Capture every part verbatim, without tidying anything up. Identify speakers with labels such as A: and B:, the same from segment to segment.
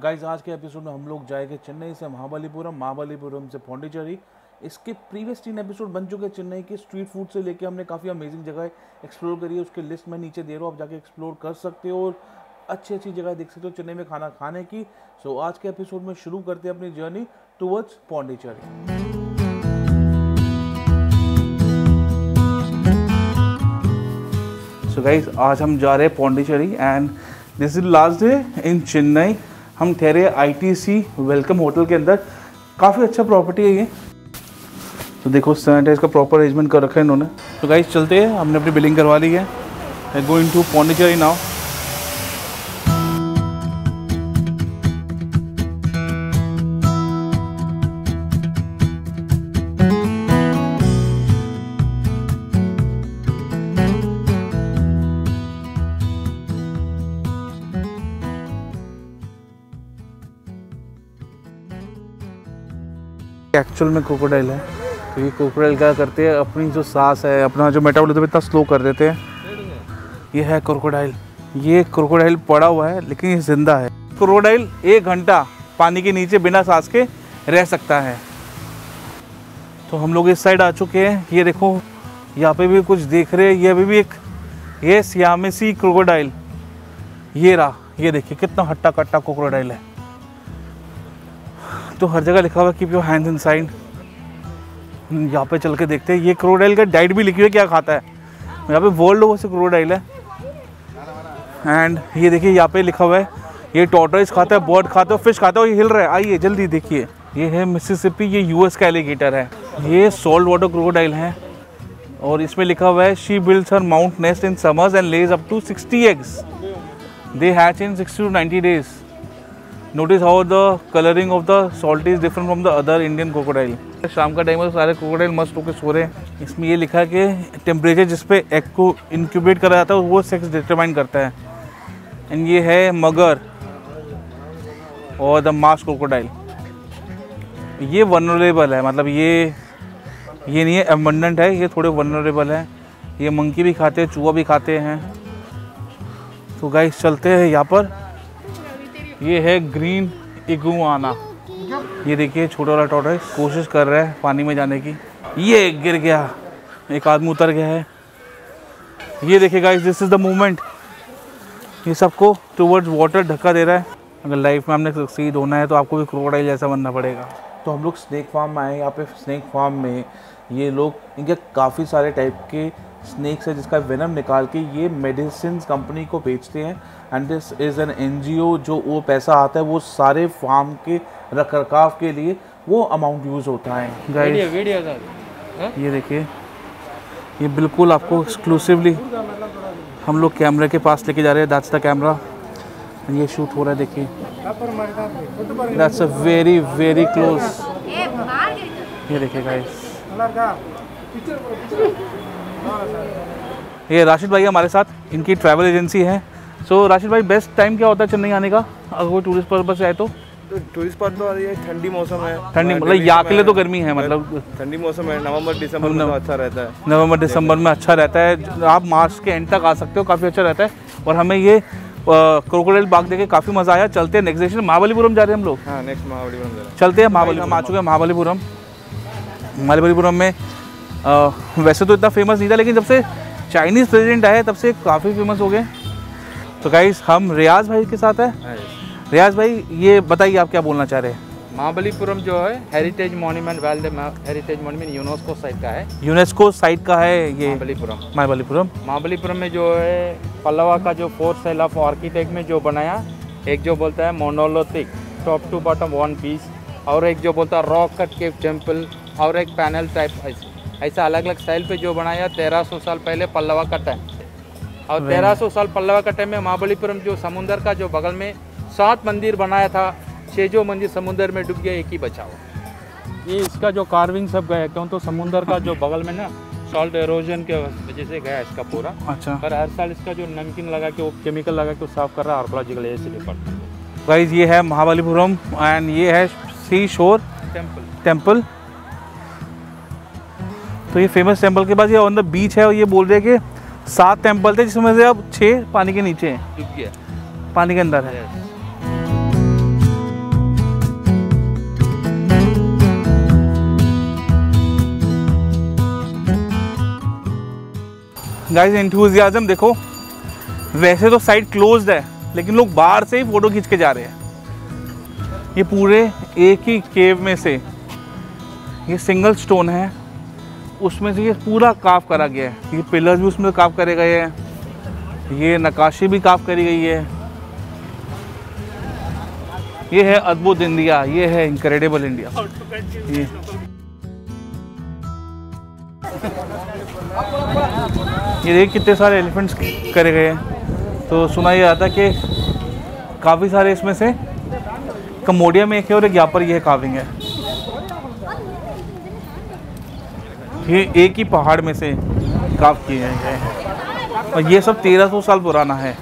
A: Guys आज के episode में हम लोग जाएंगे चेन्नई से महाबलीपुरम, महाबलीपुरम से पौंडीचेरी। इसके प्रीवियस तीन एपिसोड बन चुके हैं चेन्नई के। स्ट्रीट फूड से लेके हमने काफ़ी अमेजिंग जगह एक्सप्लोर करी है, उसके लिस्ट मैं नीचे दे रहा हूँ, आप जाके एक्सप्लोर कर सकते हो और अच्छी अच्छी जगह देख सकते हो चेन्नई में खाना खाने की। सो आज के एपिसोड में शुरू करते हैं अपनी journey towards Pondicherry. So guys आज हम जा रहे हैं Pondicherry and this is last day in Chennai. हम ठहरे आईटीसी वेलकम होटल के अंदर। काफ़ी अच्छा प्रॉपर्टी है ये। तो देखो सैनिटाइज का प्रॉपर अरेंजमेंट कर रखा है इन्होंने। तो गाइस चलते हैं, हमने अपनी बिलिंग करवा ली है। I going to Pondicherry now. Actual में क्रोकोडाइल है। तो ये क्रोकोडाइल क्या करते हैं, अपनी जो सांस है, अपना जो मेटाबॉलिज्म इतना स्लो कर देते हैं। ये है क्रोकोडाइल। ये क्रोकोडाइल पड़ा हुआ है लेकिन ये जिंदा है। क्रोकोडाइल एक घंटा पानी के नीचे बिना सांस के रह सकता है। तो हम लोग इस साइड आ चुके हैं। ये देखो यहाँ पे भी कुछ देख रहे हैं। ये अभी भी एक ये सियामेसी क्रोकोडाइल ये रहा। ये देखिए कितना हट्टा कट्टा क्रोकोडाइल है। तो हर जगह लिखा हुआ कीप योर हैंड्स इनसाइड। यहाँ पे चल के देखते हैं। ये क्रोकोडाइल का डाइट भी लिखी हुई है क्या खाता है। यहाँ पे वर्ल्ड ओवर से क्रोकोडाइल है। एंड ये देखिए यहाँ पे लिखा हुआ है ये टॉर्टोइस खाता है, बर्ड खाता है, फिश खाता है और ये हिल रहा है। आइए जल्दी देखिए। ये है मिसिसिपी। ये यूएस का एलिगेटर है। ये सॉल्ट वाटर क्रोकोडाइल है और इसमें लिखा हुआ है she builds her mound nest in summers and lays up to sixty eggs. They hatch in sixty to ninety days. Notice how the colouring of the salt is different from the other Indian crocodile. शाम का time है तो सारे crocodile मस्त होकर सो रहे हैं। इसमें ये लिखा है कि टेम्परेचर जिस पे एग को इंक्यूबेट करा जाता है वो सेक्स डिटरमाइन करता है। एंड ये है मगर और द मास्क क्रोकोडाइल। ये वनरेबल है, मतलब ये ये नहीं है एबंडेंट है, ये थोड़े वनरेबल है। ये मंकी भी खाते हैं, चूहा भी खाते हैं। तो गाइस चलते हैं यहाँ पर। ये है ग्रीन इगुआना। ये देखिए छोटा वाला टॉर्टोइस कोशिश कर रहा है पानी में जाने की। ये गिर गया, एक आदमी उतर गया है। ये देखिए guys this is the movement. ये सबको टुवर्ड्स वाटर धक्का दे रहा है। अगर लाइफ में हमने सक्सीड होना है तो आपको भी क्रोकोडाइल जैसा बनना पड़ेगा। तो हम लोग स्नेक फार्म में आए। यहाँ पे स्नेक फार्म में ये लोग इनके काफ़ी सारे टाइप के स्नेक्स है जिसका वेनम निकाल के ये मेडिसिन कंपनी को बेचते हैं। And this is an NGO. जो वो पैसा आता है वो सारे फार्म के रख रखाव के लिए वो अमाउंट यूज़ होता है। गाइस ये देखिए ये बिल्कुल आपको एक्सक्लूसिवली हम लोग कैमरे के पास लेके जा रहे हैं। That's the camera. ये शूट हो रहा है देखिए। That's a very very close. ये देखिए गाइस। ये राशिद भाई हमारे साथ, इनकी ट्रैवल एजेंसी है। सो so, राशिद भाई बेस्ट टाइम क्या होता है चेन्नई आने का अगर कोई टूरिस्ट पर्पज से आए तो?
B: तो टूरिस्ट पर तो ये ठंडी मौसम है।
A: ठंडी मतलब यहाँ के लिए तो गर्मी है, मतलब
B: ठंडी मौसम है। नवंबर दिसंबर में तो अच्छा रहता है।
A: नवंबर दिसंबर में अच्छा रहता है। आप मार्च के एंड तक आ सकते हो, काफ़ी अच्छा रहता है। और हमें ये क्रोकोडाइल बाग देखे काफ़ी मज़ा आया। चलते हैं नेक्स्ट डेस्टिनेशन महाबलीपुरम जा रहे हैं हम लोग।
B: हाँ नेक्स्ट महाबलीपुरम जा रहे हैं।
A: चलते हैं महाबलीपुरम। हम आ चुके हैं महाबलीपुरम। महाबलीपुरम में आ, वैसे तो इतना फेमस नहीं था लेकिन जब से चाइनीज़ प्रेसिडेंट आए तब से काफ़ी फेमस हो गए। तो गाइस हम रियाज भाई के साथ है। रियाज भाई ये बताइए आप क्या बोलना चाह रहे हैं।
C: महाबलीपुरम जो है heritage monument world heritage monument UNESCO site का है।
A: यूनेस्को साइट का है ये
C: महाबलीपुरम।
A: महाबलीपुरम
C: महाबलीपुरम में जो है पल्लवा का जो फोर्थ स्टाइल ऑफ आर्किटेक्ट में जो बनाया, एक जो बोलता है monolithic top to bottom one piece, और एक जो बोलता है रॉक कट केव टेम्पल, और एक पैनल टाइप ऐसा अलग अलग स्टाइल पे जो बनाया तेरह सौ साल पहले पल्लवा का टाइम। और तेरह सौ साल पल्लवा का टाइम में महाबलीपुरम जो समुंदर का जो बगल में सात मंदिर बनाया था, छः जो मंदिर समुंदर में डूब गया, एक ही बचा हुआ। ये इसका जो कार्विंग सब गया क्यों तो समुंदर का जो बगल में ना सॉल्ट एरोजन के वजह से गया इसका पूरा।
A: अच्छा।
C: पर हर साल इसका जो नमकीन लगा के वो केमिकल लगा के वो साफ कर रहा है आर्कोलॉजिकल एजेंसी।
A: गाइस ये है महाबलीपुरम एंड ये है सी शोर
C: टेम्पल
A: टेम्पल। तो ये फेमस टेम्पल के पास ये ऑन द बीच है और ये बोल रहे हैं कि सात टेम्पल थे जिसमें से अब छः पानी के नीचे हैं,
C: डूब गया,
A: पानी के अंदर है। गाइस एंथुसियाज्म देखो, वैसे तो साइट क्लोज्ड है लेकिन लोग बाहर से ही फ़ोटो खींच के जा रहे हैं। ये पूरे एक ही केव में से, ये सिंगल स्टोन है, उसमें से ये पूरा काफ करा गया है। ये पिलर्स भी उसमें काफ करे गए हैं, ये नक्काशी भी काफ करी गई है। ये है अद्भुत इंडिया, ये है इनक्रेडिबल इंडिया। ये ये देखिए कितने सारे एलिफेंट्स करे गए हैं। तो सुना ये आता कि काफ़ी सारे इसमें से कम्बोडिया में एक है और एक यहाँ पर ये काविंग है। ये एक ही पहाड़ में से काफ किए गए हैं और ये सब तेरह सौ साल पुराना है।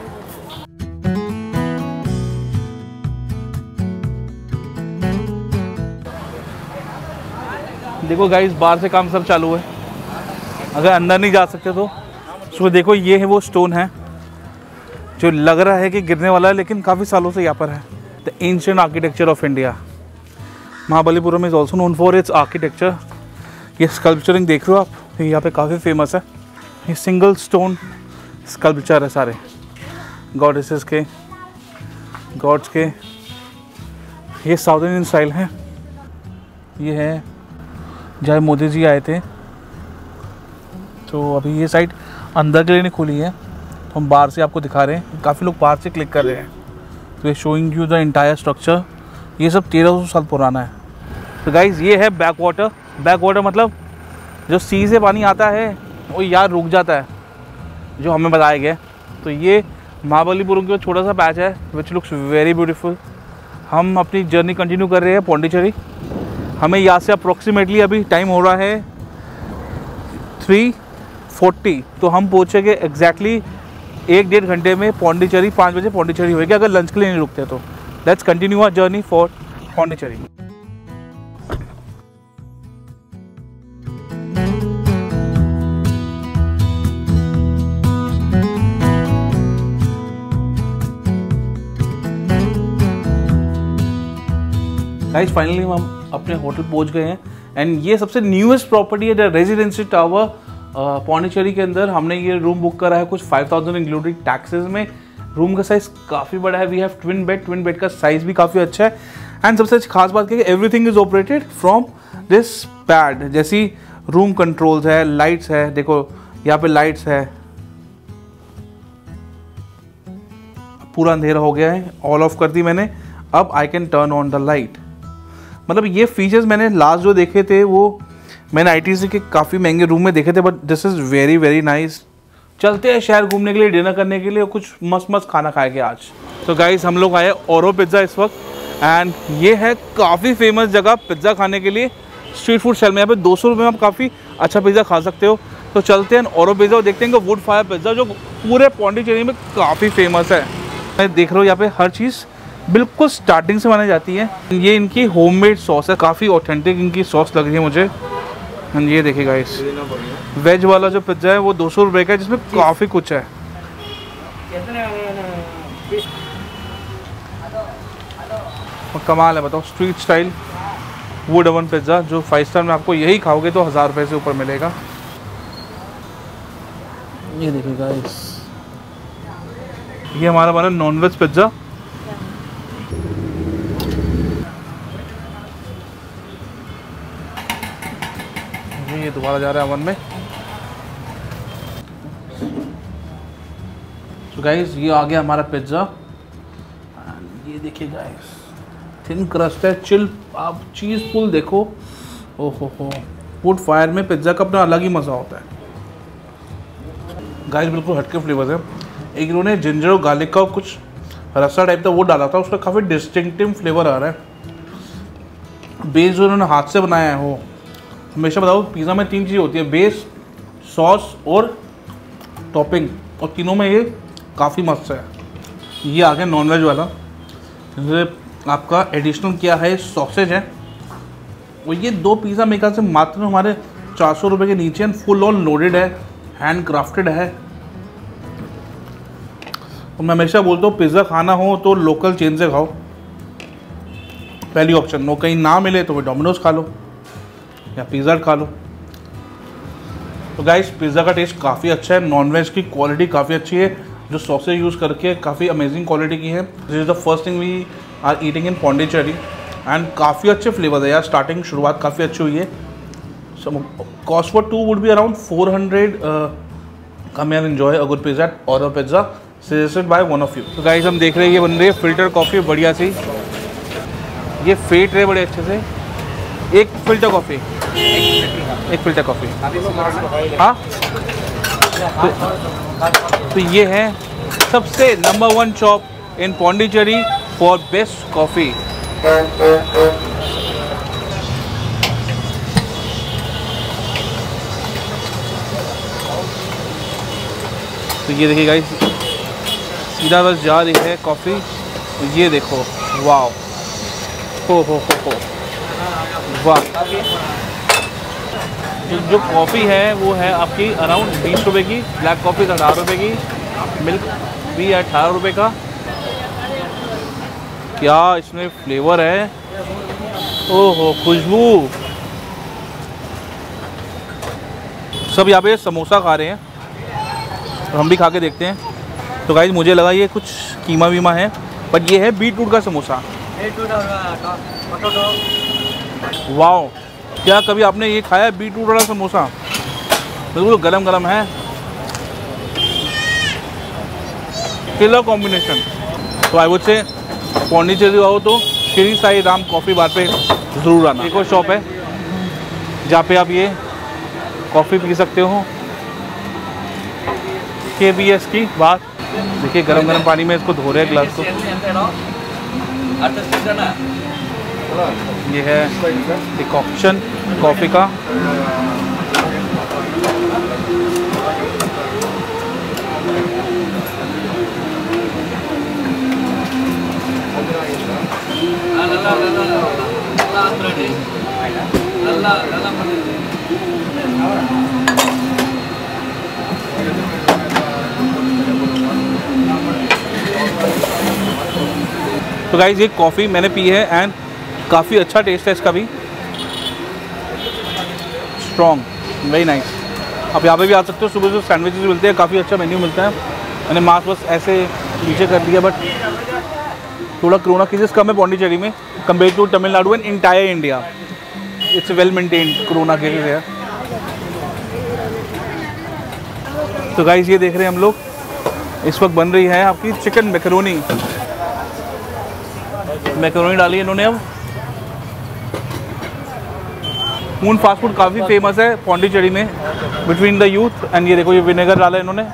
A: देखो गाइस, बाहर से काम सब चालू है, अगर अंदर नहीं जा सकते तो सो देखो ये है वो स्टोन है जो लग रहा है कि गिरने वाला है, लेकिन काफ़ी सालों से यहाँ पर है। The ancient architecture of India. Mahabalipuram is also known for its architecture. ये स्कल्पचरिंग देख रहे हो आप, ये यहाँ पे काफ़ी फेमस है। ये सिंगल स्टोन स्कल्पचर है सारे गॉडेसेस के, गॉड्स के। ये साउथ इंडियन स्टाइल है। ये है जब मोदी जी आए थे, तो अभी ये साइट अंदर के लिए नहीं खुली है, तो हम बाहर से आपको दिखा रहे हैं। काफ़ी लोग बाहर से क्लिक कर रहे हैं। तो ये showing you the entire structure. ये सब तेरह सौ साल पुराना है। तो गाइज़ ये है बैक वाटर। बैक वाटर मतलब जो सी से पानी आता है वो यार रुक जाता है, जो हमें बताया गया। तो ये महाबलीपुरम का छोटा सा पैच है विच लुक्स वेरी ब्यूटीफुल। हम अपनी जर्नी कंटिन्यू कर रहे हैं पौंडीचेरी। हमें यहाँ से अप्रोक्सीमेटली अभी टाइम हो रहा है थ्री फोर्टी, तो हम पहुँचेंगे एग्जैक्टली एक डेढ़ घंटे में पौंडीचेरी। पाँच बजे पौंडीचेरी होएगी अगर लंच के लिए नहीं रुकते तो। Let's continue our journey for Pondicherry. Guys finally हम अपने होटल पहुंच गए हैं एंड ये सबसे न्यूएस्ट प्रॉपर्टी है द रेजिडेंसी टावर पौंडीचेरी के अंदर। हमने ये रूम बुक करा है कुछ फाइव थाउजेंड इंक्लूडिंग टैक्सेस में। रूम का साइज़ काफ़ी बड़ा है। We have twin bed, twin bed का साइज़ भी काफ़ी अच्छा है। एंड सबसे खास बात है कि everything is operated from this pad. जैसी रूम कंट्रोल्स है, लाइट्स है, देखो यहाँ पे लाइट्स है। पूरा अंधेरा हो गया है, ऑल ऑफ कर दी मैंने। अब I can turn on the light. मतलब ये फीचर्स मैंने लास्ट जो देखे थे वो मैंने आईटीसी के काफ़ी महंगे रूम में देखे थे, but this is very very nice. चलते हैं शहर घूमने के लिए, डिनर करने के लिए, कुछ मस्त मस्त खाना खाएंगे आज। तो गाइस हम लोग आए ओरो पिज़्ज़ा इस वक्त एंड ये है काफ़ी फेमस जगह पिज़्ज़ा खाने के लिए। स्ट्रीट फूड स्टाइल में यहाँ पे दो सौ रुपये में आप काफ़ी अच्छा पिज़्ज़ा खा सकते हो। तो चलते हैं ओरो पिज़्ज़ा और देखते हैं कि वुड फायर पिज़्ज़ा जो पूरे पौंडीचेरी में काफ़ी फेमस है। मैं देख रहा हूँ यहाँ पे हर चीज़ बिल्कुल स्टार्टिंग से बनाई जाती है। ये इनकी होममेड सॉस है, काफ़ी ऑथेंटिक इनकी सॉस लग रही है मुझे। ये देखिए गाइस, वेज वाला जो पिज्ज़ा है वो दो सौ रुपये का है, जिसमें काफ़ी कुछ है। और कमाल है, बताओ street style wood oven pizza जो फाइव स्टार में आपको यही खाओगे तो हज़ार रुपये से ऊपर मिलेगा। ये देखिए गाइस, ये हमारा बना नॉन वेज पिज़्ज़ा। ये दोबारा जा रहा है अवन में। तो गाइस ये आ गया हमारा पिज्ज़ा। ये देखिए गाइस, थिन क्रस्ट है, चिल। आप चीज़ फुल देखो। ओहो हो, वुड फायर में पिज्ज़ा का अपना अलग ही मज़ा होता है। गाइस बिल्कुल हटके फ्लेवर्स है। एक इन्होंने जिंजर और गार्लिक का कुछ रसा टाइप था वो डाला था, उसका काफ़ी डिस्टिंक्टिव फ्लेवर आ रहा है। बेस जो उन्होंने हाथ से बनाया है वो, हमेशा बताओ पिज़्ज़ा में तीन चीज़ होती है, बेस, सॉस और टॉपिंग, और तीनों में ये काफ़ी मस्त है। ये आ गया नॉनवेज वाला, जैसे आपका एडिशनल क्या है सॉसेज है। और ये दो पिज़्ज़ा मेकर से मात्र हमारे चार सौ रुपये के नीचे एंड फुल ऑन लोडेड है, हैंड क्राफ्टेड है। तो मैं हमेशा बोलता हूँ पिज़्ज़ा खाना हो तो लोकल चेन से खाओ, पहली ऑप्शन। वो कहीं ना मिले तो वो डोमिनोज खा लो या पिज़्ज़ा खा लो। तो गाइस पिज़्ज़ा का टेस्ट काफ़ी अच्छा है, नॉन वेज की क्वालिटी काफ़ी अच्छी है, जो सॉसेज यूज़ करके काफ़ी अमेजिंग क्वालिटी की है। This is the first thing we are eating in Pondicherry and काफ़ी अच्छे फ्लेवर है यार। स्टार्टिंग शुरुआत काफ़ी अच्छी हुई है। Cost for two would be around four hundred. Come यार एंजॉय अ गुड पिज़्ज़ा और a pizza suggested by one of you. तो गाइस हम देख रहे हैं ये बन रही है फ़िल्टर कॉफ़ी बढ़िया सी, ये फेंट रहे बड़े अच्छे से। एक फ़िल्टर कॉफ़ी, एक फ़िल्टर कॉफ़ी हाँ। तो, तो ये है सबसे number one shop in Pondicherry for best coffee. तो ये देखिए गाइस, सीधा बस जा रही है कॉफ़ी। ये देखो, वाह हो हो हो हो वाह। जो जो कॉफ़ी है वो है आपकी अराउंड बीस रुपए की, ब्लैक कॉफ़ी अठारह रुपए की, मिल्क भी है अठारह रुपए का। क्या इसमें फ्लेवर है, ओहो खुशबू। सब यहाँ पे समोसा खा रहे हैं, तो हम भी खा के देखते हैं। तो गाइस मुझे लगा ये कुछ कीमा वीमा है, पर ये है बीट रूट का समोसा। वाओ, क्या कभी आपने ये खाया है बीट रूट वाला समोसा? बिल्कुल गरम गरम है, किलर कॉम्बिनेशन। तो आई वुड से पौंडीचेरी आओ तो श्री साई राम कॉफ़ी बार पे ज़रूर आना। एक और शॉप है जहाँ पे आप ये कॉफ़ी पी सकते हो, के बी एस की बात। देखिए गरम गरम पानी में इसको धो रहे हैं ग्लास को। ये है डिकॉक्शन कॉफ़ी का। तो गाइस ये कॉफ़ी मैंने पी है एंड काफ़ी अच्छा टेस्ट है इसका भी, स्ट्रॉन्ग, वेरी नाइस। आप यहाँ पे भी आ सकते हो, सुबह सुबह सैंडविचेस मिलते हैं, काफ़ी अच्छा मेन्यू मिलता है। मैंने मास्क बस ऐसे नीचे कर दिया, बट थोड़ा कोरोना केसेस कम है पौंडीचेरी में compare to Tamil Nadu and entire India. It's well maintained corona cases है। तो गाइस ये देख रहे हैं हम लोग, इस वक्त बन रही है आपकी चिकन मैकरोनी। मैकरोनी डाली है इन्होंने अब। मून फास्ट फूड काफ़ी फेमस है पौंडीचेरी में बिटवीन द यूथ। एंड ये देखो, ये विनेगर डाला है इन्होंने।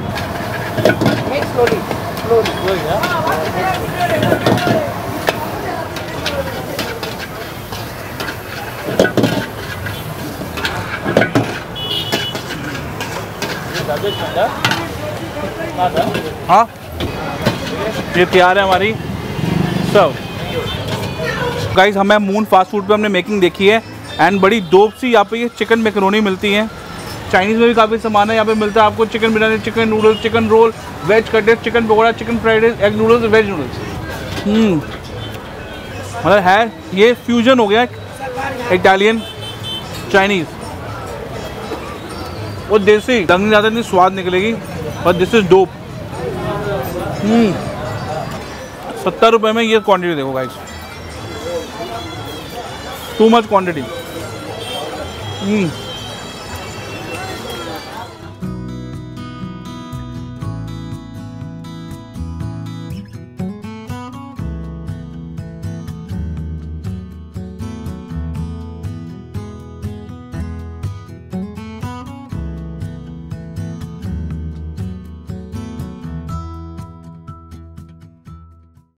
A: हाँ ये तैयार है हमारी सर्व। गाइस हमें मून फास्ट फूड पे हमने मेकिंग देखी है एंड बड़ी डोप सी यहाँ पे ये चिकन मैकरोनी मिलती है। चाइनीज़ में भी काफ़ी सामान है यहाँ पे मिलता है आपको। Chicken biryani, chicken noodles, chicken roll, veg cutlet, chicken pakora, chicken fried rice, egg noodles, veg noodles. Hmm मतलब है ये फ्यूजन हो गया इटालियन चाइनीज़। वो देसी ढंग नहीं ज़्यादा नहीं स्वाद निकलेगी, but this is dope. Hmm सत्तर रुपये में ये क्वांटिटी देखो गाइस, टू मच क्वांटिटी। हम्म